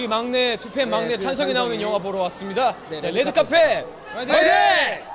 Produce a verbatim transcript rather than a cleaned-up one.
우리 막내 투팬 막내 네, 찬성이 나오는 영화 보러 왔습니다. 네, 자, 레드카페. 레드카페 화이팅!